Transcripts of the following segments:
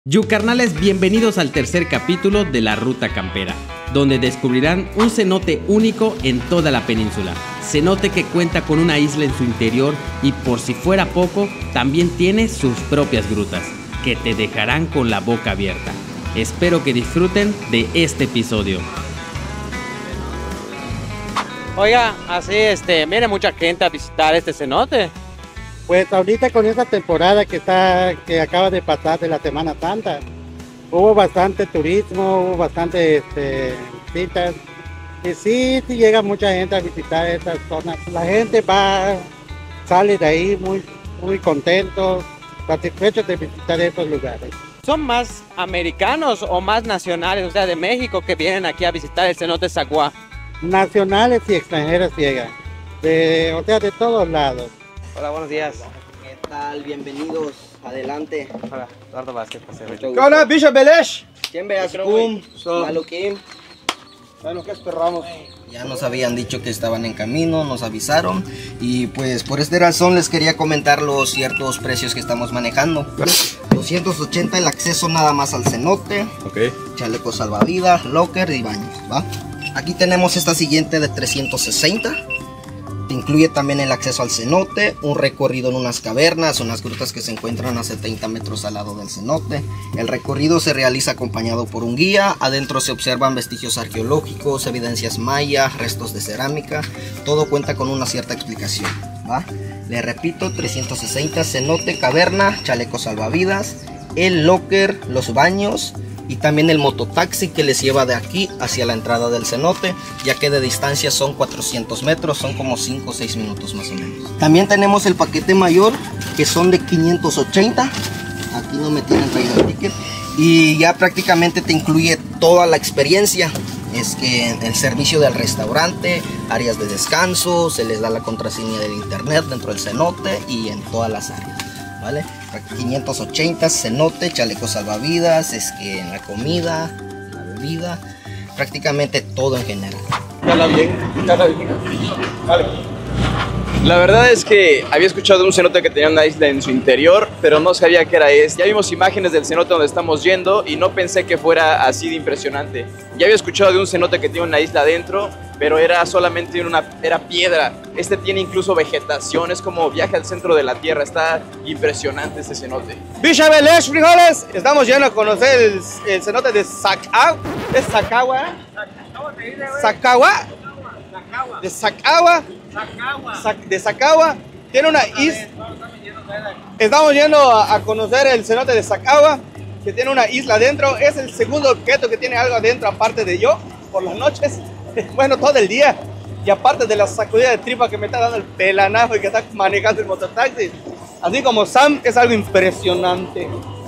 Yucarnales, bienvenidos al tercer capítulo de La Ruta Campera, donde descubrirán un cenote único en toda la península. Cenote que cuenta con una isla en su interior y, por si fuera poco, también tiene sus propias grutas, que te dejarán con la boca abierta. Espero que disfruten de este episodio. Oiga, así viene mucha gente a visitar este cenote. Pues ahorita con esta temporada que acaba de pasar de la Semana Santa, hubo bastante turismo, hubo bastante visitas. Y sí llega mucha gente a visitar estas zonas. La gente sale de ahí muy contentos, satisfechos de visitar estos lugares. ¿Son más americanos o más nacionales, o sea, de México, que vienen aquí a visitar el cenote Zaguá? Nacionales y extranjeros llegan, o sea, de todos lados. Hola, buenos días. ¿Qué tal? Bienvenidos. Adelante. Hola, Eduardo Vázquez. ¿Qué onda, Bishop Belesh? ¿Quién veas? Kum, Malukim. Bueno, ¿qué esperamos? Ya nos habían dicho que estaban en camino, nos avisaron. Y pues por esta razón les quería comentar los ciertos precios que estamos manejando. 280 el acceso nada más al cenote. Ok. Chaleco salvavidas, locker y baños, ¿va? Aquí tenemos esta siguiente de 360. Incluye también el acceso al cenote, un recorrido en unas cavernas, unas grutas que se encuentran a 70 metros al lado del cenote. El recorrido se realiza acompañado por un guía. Adentro se observan vestigios arqueológicos, evidencias mayas, restos de cerámica. Todo cuenta con una cierta explicación, ¿va? Le repito, 360, cenote, caverna, chaleco salvavidas, el locker, los baños y también el mototaxi que les lleva de aquí hacia la entrada del cenote, ya que de distancia son 400 metros, son como 5 o 6 minutos más o menos. También tenemos el paquete mayor, que son de 580, aquí no me tienen traído el ticket, y ya prácticamente te incluye toda la experiencia. Es que el servicio del restaurante, áreas de descanso, se les da la contraseña del internet dentro del cenote y en todas las áreas, ¿vale? 580, cenote, chaleco salvavidas, en la comida, la bebida, prácticamente todo en general. Cala bien. Vale. La verdad es que había escuchado de un cenote que tenía una isla en su interior, pero no sabía que era este. Ya vimos imágenes del cenote donde estamos yendo y no pensé que fuera así de impresionante. Ya había escuchado de un cenote que tiene una isla adentro, pero era solamente era piedra. Este tiene incluso vegetación, es como viaje al centro de la tierra. Está impresionante este cenote. Bishop Belesh, frijoles. Estamos yendo a conocer el cenote de Zacagua. ¿Es Zacagua? ¿Zacagua? De Zacagua. De Zacagua. Tiene una isla. Estamos yendo a conocer el cenote de Zacagua, que tiene una isla adentro. Es el segundo objeto que tiene algo adentro, aparte de yo, por las noches. Bueno, todo el día. Y aparte de la sacudida de tripa que me está dando el pelanazo y que está manejando el mototaxi. Así como Sam, es algo impresionante.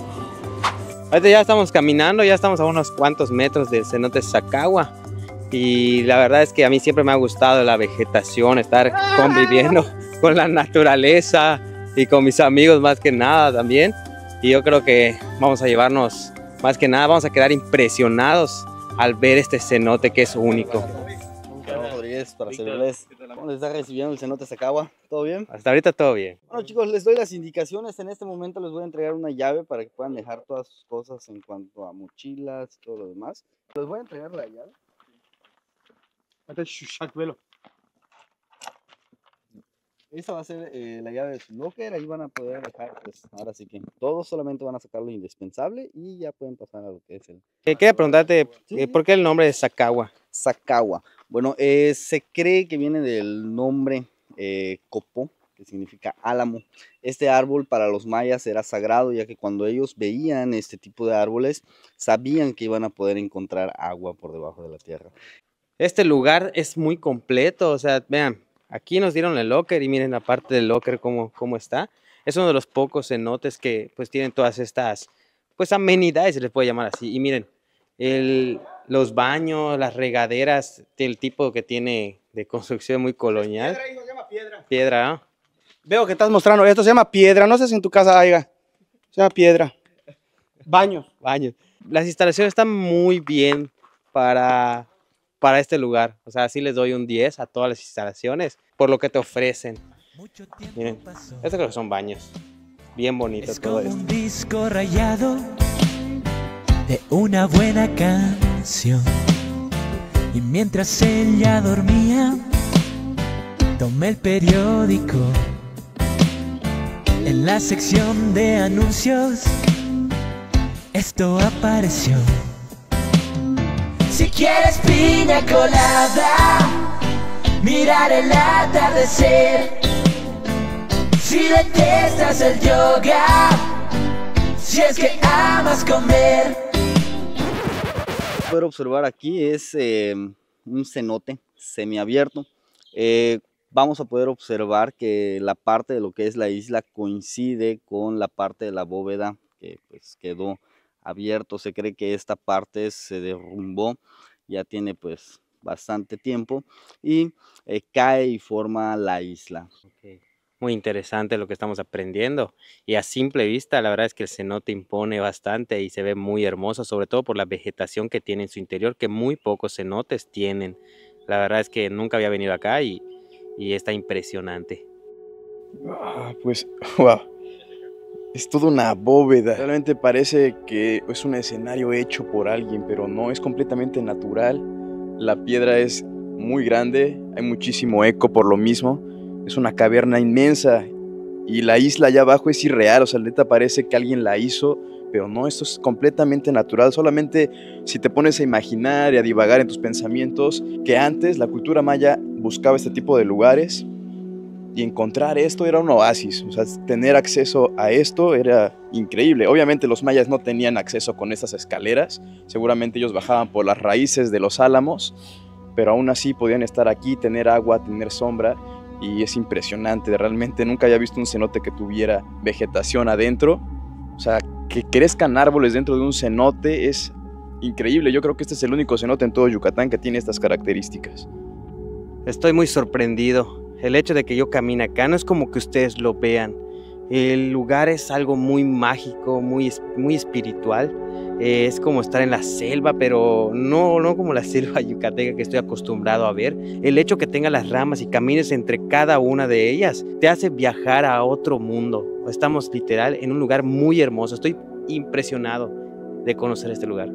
Ahorita ya estamos caminando, ya estamos a unos cuantos metros del cenote Zacagua. Y la verdad es que a mí siempre me ha gustado la vegetación, estar conviviendo con la naturaleza y con mis amigos más que nada también. Y yo creo que vamos a llevarnos, más que nada, vamos a quedar impresionados al ver este cenote que es único. Rodríguez, para servirles. ¿Cómo les está recibiendo el cenote Zacagua? ¿Todo bien? Hasta ahorita todo bien. Bueno, chicos, les doy las indicaciones. En este momento les voy a entregar una llave para que puedan dejar todas sus cosas en cuanto a mochilas, todo lo demás. Les voy a entregar la llave. Esta va a ser la llave de su locker. Ahí van a poder dejar, pues, ahora sí que todos solamente van a sacar lo indispensable y ya pueden pasar a lo que es el... Quería preguntarte, ¿por qué el nombre de Zacagua? Zacagua. Bueno, se cree que viene del nombre copo, que significa álamo. Este árbol para los mayas era sagrado, ya que cuando ellos veían este tipo de árboles, sabían que iban a poder encontrar agua por debajo de la tierra. Este lugar es muy completo, o sea, vean, aquí nos dieron el locker y miren la parte del locker cómo está. Es uno de los pocos cenotes que pues tienen todas estas pues amenidades, se les puede llamar así. Y miren, los baños, las regaderas, el tipo que tiene de construcción muy colonial. Piedra, hijo, se llama piedra. Piedra, ¿no? Veo que estás mostrando, esto se llama piedra, no sé si en tu casa haya. Se llama piedra. Baños. Baños. Las instalaciones están muy bien para este lugar. O sea, sí les doy un 10 a todas las instalaciones por lo que te ofrecen. Miren, estos creo que son baños. Bien bonito todo esto. Un disco rayado de una buena canción. Y mientras ella dormía, tomé el periódico. En la sección de anuncios, esto apareció. Si quieres piña colada, mirar el atardecer. Si detestas el yoga, si es que amas comer. Poder observar aquí es un cenote semiabierto. Vamos a poder observar que la parte de lo que es la isla coincide con la parte de la bóveda que pues quedó abierto. Se cree que esta parte se derrumbó, ya tiene pues bastante tiempo y cae y forma la isla. Okay. Muy interesante lo que estamos aprendiendo, y a simple vista la verdad es que el cenote impone bastante y se ve muy hermoso, sobre todo por la vegetación que tiene en su interior, que muy pocos cenotes tienen. La verdad es que nunca había venido acá y está impresionante. Pues, wow, es toda una bóveda. Realmente parece que es un escenario hecho por alguien, pero no, es completamente natural. La piedra es muy grande, hay muchísimo eco por lo mismo. Es una caverna inmensa y la isla allá abajo es irreal, o sea, neta parece que alguien la hizo, pero no, esto es completamente natural. Solamente si te pones a imaginar y a divagar en tus pensamientos, que antes la cultura maya buscaba este tipo de lugares y encontrar esto era un oasis, o sea, tener acceso a esto era increíble. Obviamente los mayas no tenían acceso con estas escaleras, seguramente ellos bajaban por las raíces de los álamos, pero aún así podían estar aquí, tener agua, tener sombra. Y es impresionante, realmente nunca había visto un cenote que tuviera vegetación adentro. O sea, que crezcan árboles dentro de un cenote es increíble. Yo creo que este es el único cenote en todo Yucatán que tiene estas características. Estoy muy sorprendido. El hecho de que yo camine acá no es como que ustedes lo vean. El lugar es algo muy mágico, muy espiritual. Es como estar en la selva, pero no como la selva yucateca que estoy acostumbrado a ver. El hecho que tenga las ramas y camines entre cada una de ellas te hace viajar a otro mundo. Estamos literal en un lugar muy hermoso. Estoy impresionado de conocer este lugar.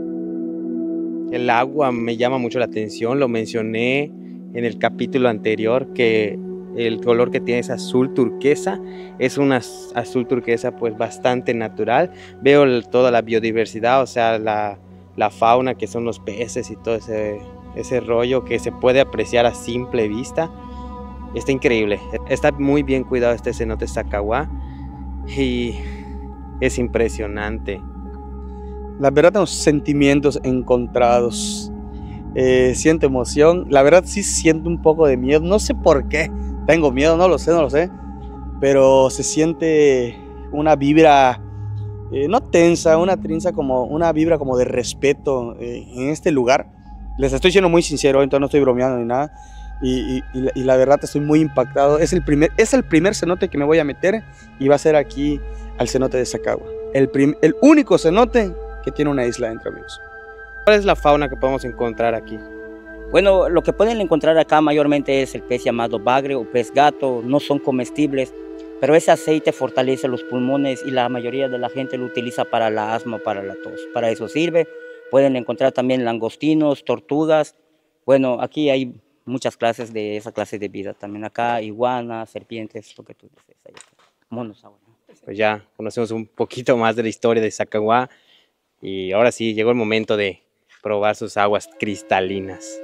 El agua me llama mucho la atención. Lo mencioné en el capítulo anterior, que el color que tiene es azul turquesa. Es una azul turquesa pues bastante natural. Veo toda la biodiversidad, o sea, la fauna, que son los peces y todo ese rollo que se puede apreciar a simple vista. Está increíble. Está muy bien cuidado este cenote Zacahuá y es impresionante. La verdad tengo sentimientos encontrados. Siento emoción. La verdad sí siento un poco de miedo. No sé por qué. Tengo miedo, no lo sé, pero se siente una vibra, no tensa, una vibra como de respeto en este lugar. Les estoy siendo muy sincero, entonces no estoy bromeando ni nada, y la verdad estoy muy impactado. Es el primer cenote que me voy a meter, y va a ser aquí al cenote de Zacagua. El único cenote que tiene una isla dentro, amigos. ¿Cuál es la fauna que podemos encontrar aquí? Bueno, lo que pueden encontrar acá mayormente es el pez llamado bagre o pez gato. No son comestibles, pero ese aceite fortalece los pulmones y la mayoría de la gente lo utiliza para la asma, para la tos. Para eso sirve. Pueden encontrar también langostinos, tortugas. Bueno, aquí hay muchas clases de esa clase de vida. También acá iguanas, serpientes, lo que tú dices. Monos ahora. Pues ya conocemos un poquito más de la historia de Zacahuá, y ahora sí llegó el momento de probar sus aguas cristalinas.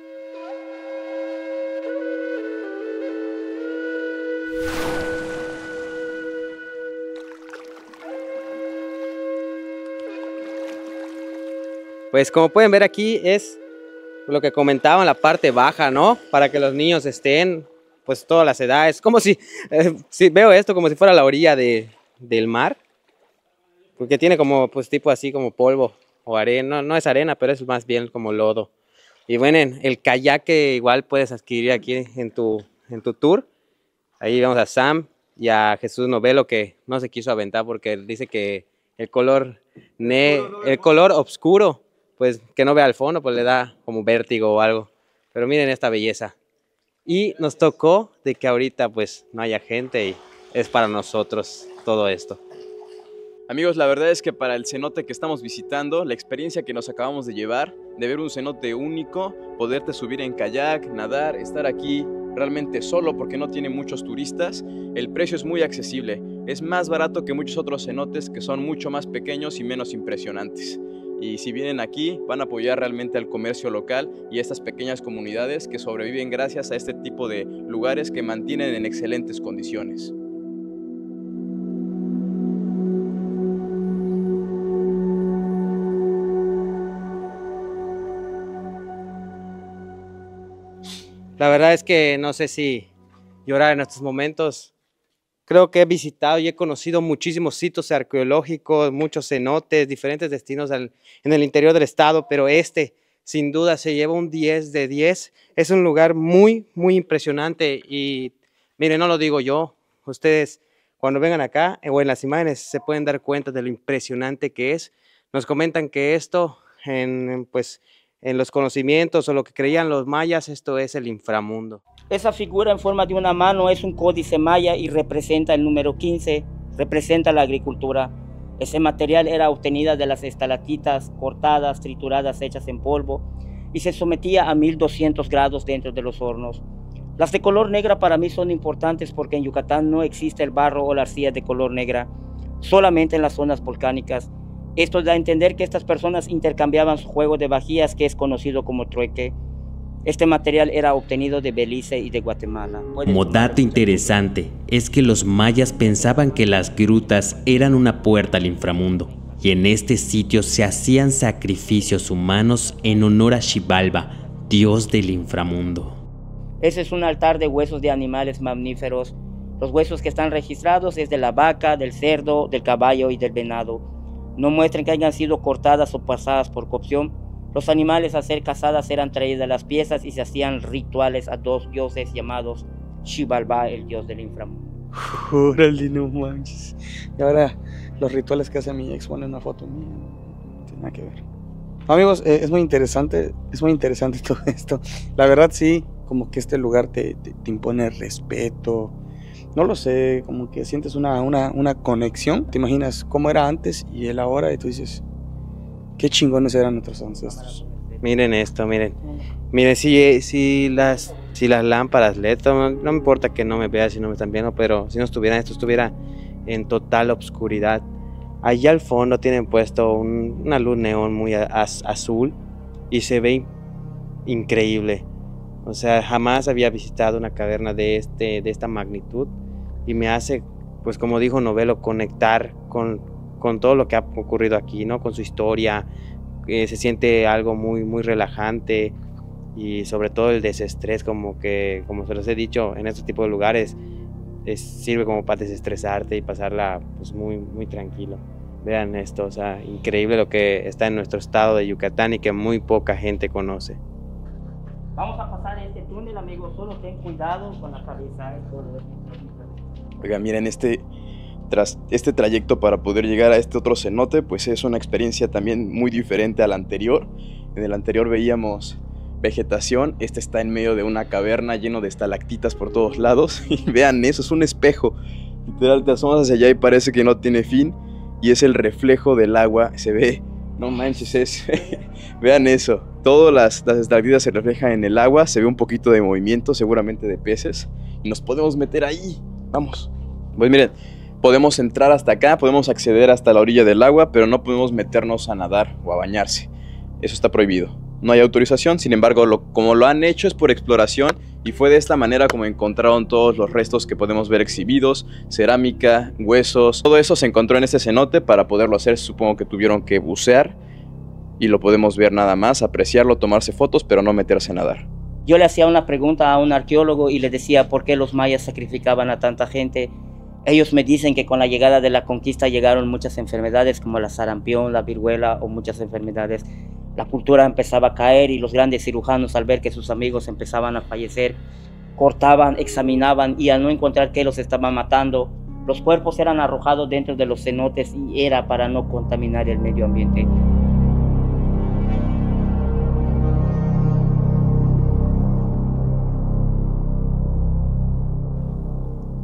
Pues como pueden ver aquí es lo que comentaba en la parte baja, ¿no? Para que los niños estén, pues todas las edades. Como si veo esto como si fuera la orilla del mar. Porque tiene como, pues tipo así como polvo o arena. No es arena, pero es más bien como lodo. Y bueno, el kayak que igual puedes adquirir aquí en tu tour. Ahí vemos a Sam y a Jesús Novelo, que no se quiso aventar porque dice que el color oscuro, pues que no vea al fondo, pues le da como vértigo o algo. Pero miren esta belleza. Y nos tocó de que ahorita pues no haya gente y es para nosotros todo esto. Amigos, la verdad es que para el cenote que estamos visitando, la experiencia que nos acabamos de llevar, de ver un cenote único, poderte subir en kayak, nadar, estar aquí realmente solo porque no tiene muchos turistas, el precio es muy accesible. Es más barato que muchos otros cenotes que son mucho más pequeños y menos impresionantes. Y si vienen aquí, van a apoyar realmente al comercio local y a estas pequeñas comunidades que sobreviven gracias a este tipo de lugares que mantienen en excelentes condiciones. La verdad es que no sé si llorar en estos momentos. Creo que he visitado y he conocido muchísimos sitios arqueológicos, muchos cenotes, diferentes destinos en el interior del estado, pero este sin duda se lleva un 10 de 10. Es un lugar muy, muy impresionante y miren, no lo digo yo, ustedes cuando vengan acá o en las imágenes se pueden dar cuenta de lo impresionante que es. Nos comentan que esto en los conocimientos o lo que creían los mayas, esto es el inframundo. Esa figura en forma de una mano es un códice maya y representa el número 15, representa la agricultura. Ese material era obtenida de las estalactitas cortadas, trituradas, hechas en polvo y se sometía a 1200 grados dentro de los hornos. Las de color negra para mí son importantes porque en Yucatán no existe el barro o la arcilla de color negra, solamente en las zonas volcánicas. Esto da a entender que estas personas intercambiaban su juego de vajillas que es conocido como trueque. Este material era obtenido de Belice y de Guatemala. Como dato interesante, es que los mayas pensaban que las grutas eran una puerta al inframundo, y en este sitio se hacían sacrificios humanos en honor a Xibalba, dios del inframundo. Ese es un altar de huesos de animales mamíferos. Los huesos que están registrados es de la vaca, del cerdo, del caballo y del venado. No muestran que hayan sido cortadas o pasadas por cocción. Los animales a ser cazadas eran traídas las piezas y se hacían rituales a dos dioses llamados Xibalba, el dios del inframundo. Órale, no manches. Y ahora los rituales que hace mi ex, pone una foto mía, no tiene nada que ver. Amigos, es muy interesante todo esto. La verdad sí, como que este lugar te impone respeto. No lo sé, como que sientes una conexión. Te imaginas cómo era antes y el ahora y tú dices, qué chingones eran nuestros ancestros. Miren esto, miren. Miren, si las lámparas LED, no me importa que no me vean si no me están viendo, pero si no estuvieran, esto estuviera en total obscuridad. Allá al fondo tienen puesto una luz neón muy azul y se ve increíble. O sea, jamás había visitado una caverna de esta magnitud y me hace, pues como dijo Novelo, conectar con todo lo que ha ocurrido aquí, ¿no? Con su historia. Se siente algo muy, muy relajante y sobre todo el desestrés, como se los he dicho, en este tipo de lugares sirve como para desestresarte y pasarla pues muy, muy tranquilo. Vean esto, o sea, increíble lo que está en nuestro estado de Yucatán y que muy poca gente conoce. Vamos a pasar este túnel, amigos, solo ten cuidado con la cabeza. Oiga, miren, este trayecto para poder llegar a este otro cenote, pues es una experiencia también muy diferente al anterior. En el anterior veíamos vegetación, este está en medio de una caverna lleno de estalactitas por todos lados. Y vean eso, es un espejo. Literal, te asomas hacia allá y parece que no tiene fin. Y es el reflejo del agua, se ve, no manches, vean eso. Todas las estalactitas se reflejan en el agua, se ve un poquito de movimiento, seguramente de peces. Y nos podemos meter ahí, vamos. Pues miren, podemos entrar hasta acá, podemos acceder hasta la orilla del agua, pero no podemos meternos a nadar o a bañarse. Eso está prohibido. No hay autorización, sin embargo, como lo han hecho es por exploración y fue de esta manera como encontraron todos los restos que podemos ver exhibidos, cerámica, huesos, todo eso se encontró en este cenote. Para poderlo hacer supongo que tuvieron que bucear y lo podemos ver nada más, apreciarlo, tomarse fotos, pero no meterse a nadar. Yo le hacía una pregunta a un arqueólogo y le decía por qué los mayas sacrificaban a tanta gente. Ellos me dicen que con la llegada de la conquista llegaron muchas enfermedades como la sarampión, la viruela o muchas enfermedades. La cultura empezaba a caer y los grandes cirujanos, al ver que sus amigos empezaban a fallecer, cortaban, examinaban y al no encontrar que los estaban matando, los cuerpos eran arrojados dentro de los cenotes y era para no contaminar el medio ambiente.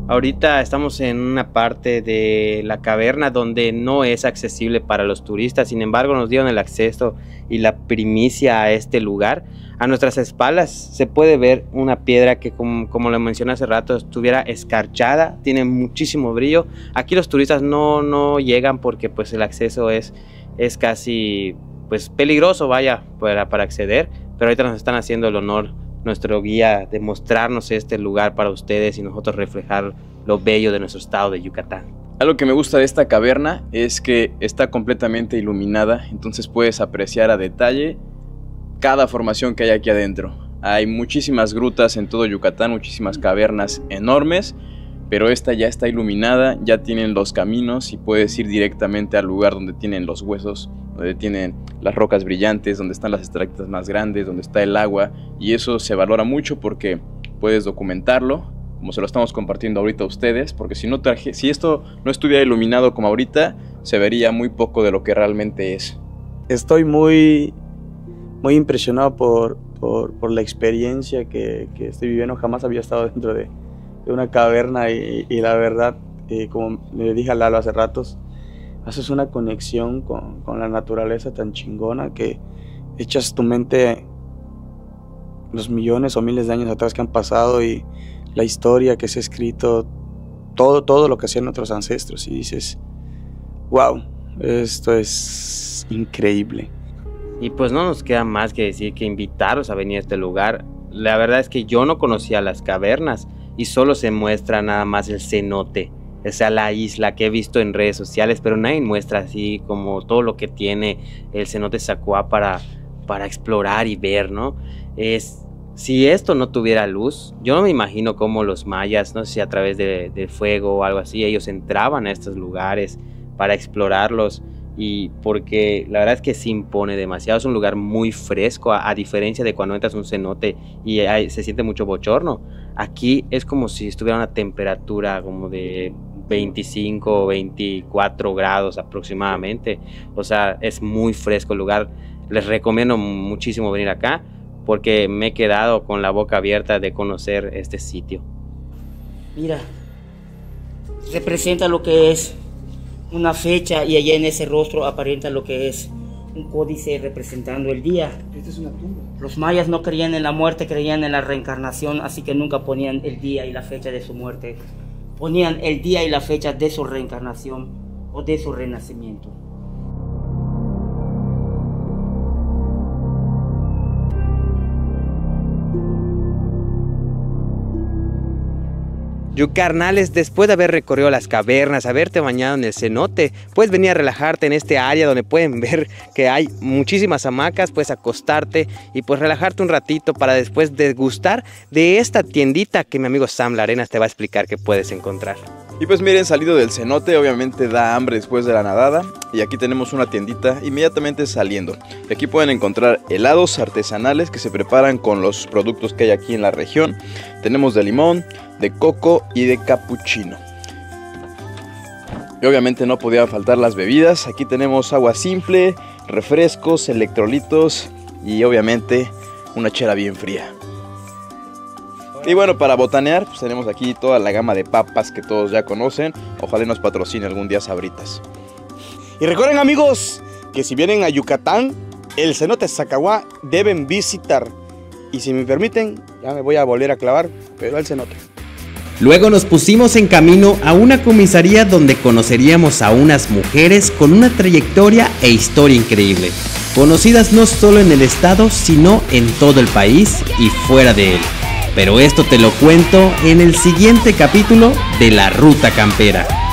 Ahorita estamos en una parte de la caverna donde no es accesible para los turistas, sin embargo nos dieron el acceso y la primicia a este lugar. A nuestras espaldas se puede ver una piedra que, como lo mencioné hace rato, estuviera escarchada, tiene muchísimo brillo. Aquí los turistas no llegan porque pues el acceso es casi pues peligroso, vaya, para acceder, pero ahorita nos están haciendo el honor nuestro guía de mostrarnos este lugar para ustedes y nosotros reflejar lo bello de nuestro estado de Yucatán. Algo que me gusta de esta caverna es que está completamente iluminada, entonces puedes apreciar a detalle cada formación que hay aquí adentro. Hay muchísimas grutas en todo Yucatán, muchísimas cavernas enormes, pero esta ya está iluminada, ya tienen los caminos y puedes ir directamente al lugar donde tienen los huesos, donde tienen las rocas brillantes, donde están las estalactitas más grandes, donde está el agua, y eso se valora mucho porque puedes documentarlo, como se lo estamos compartiendo ahorita a ustedes, porque si esto no estuviera iluminado como ahorita, se vería muy poco de lo que realmente es. Estoy muy impresionado por la experiencia que estoy viviendo. Jamás había estado dentro de una caverna y la verdad, como le dije a Lalo hace ratos, haces una conexión con la naturaleza tan chingona que echas tu mente los millones o miles de años atrás que han pasado y la historia que se ha escrito, todo lo que hacían nuestros ancestros, y dices, wow, esto es increíble. Y pues no nos queda más que decir que invitarlos a venir a este lugar. La verdad es que yo no conocía las cavernas y solo se muestra nada más el cenote, o sea, la isla que he visto en redes sociales, pero nadie muestra así como todo lo que tiene el cenote Zacahuá para explorar y ver, ¿no? Si esto no tuviera luz, yo no me imagino cómo los mayas, no sé si a través de fuego o algo así, ellos entraban a estos lugares para explorarlos, y porque la verdad es que se impone demasiado. Es un lugar muy fresco, a diferencia de cuando entras a un cenote y se siente mucho bochorno. Aquí es como si estuviera una temperatura como de 25 o 24 grados aproximadamente, o sea, es muy fresco el lugar. Les recomiendo muchísimo venir acá porque me he quedado con la boca abierta de conocer este sitio. Mira, representa lo que es una fecha y allá en ese rostro aparenta lo que es un códice representando el día. Esta es una tumba. Los mayas no creían en la muerte, creían en la reencarnación, así que nunca ponían el día y la fecha de su muerte. Ponían el día y la fecha de su reencarnación o de su renacimiento. Yucarnales, después de haber recorrido las cavernas, haberte bañado en el cenote, puedes venir a relajarte en este área donde pueden ver que hay muchísimas hamacas, puedes acostarte y pues relajarte un ratito para después degustar de esta tiendita que mi amigo Sam Larenas te va a explicar qué puedes encontrar. Y pues miren, salido del cenote, obviamente da hambre después de la nadada, y aquí tenemos una tiendita inmediatamente saliendo. Y aquí pueden encontrar helados artesanales que se preparan con los productos que hay aquí en la región. Tenemos de limón, de coco y de capuchino. Y obviamente no podía faltar las bebidas. Aquí tenemos agua simple, refrescos, electrolitos y obviamente una chela bien fría. Y bueno, para botanear, pues tenemos aquí toda la gama de papas que todos ya conocen. Ojalá nos patrocine algún día Sabritas. Y recuerden, amigos, que si vienen a Yucatán, el cenote Zacahuá deben visitar. Y si me permiten, ya me voy a volver a clavar, pero al cenote. Luego nos pusimos en camino a una comisaría donde conoceríamos a unas mujeres con una trayectoria e historia increíble, conocidas no solo en el estado, sino en todo el país y fuera de él. Pero esto te lo cuento en el siguiente capítulo de La Ruta Campera.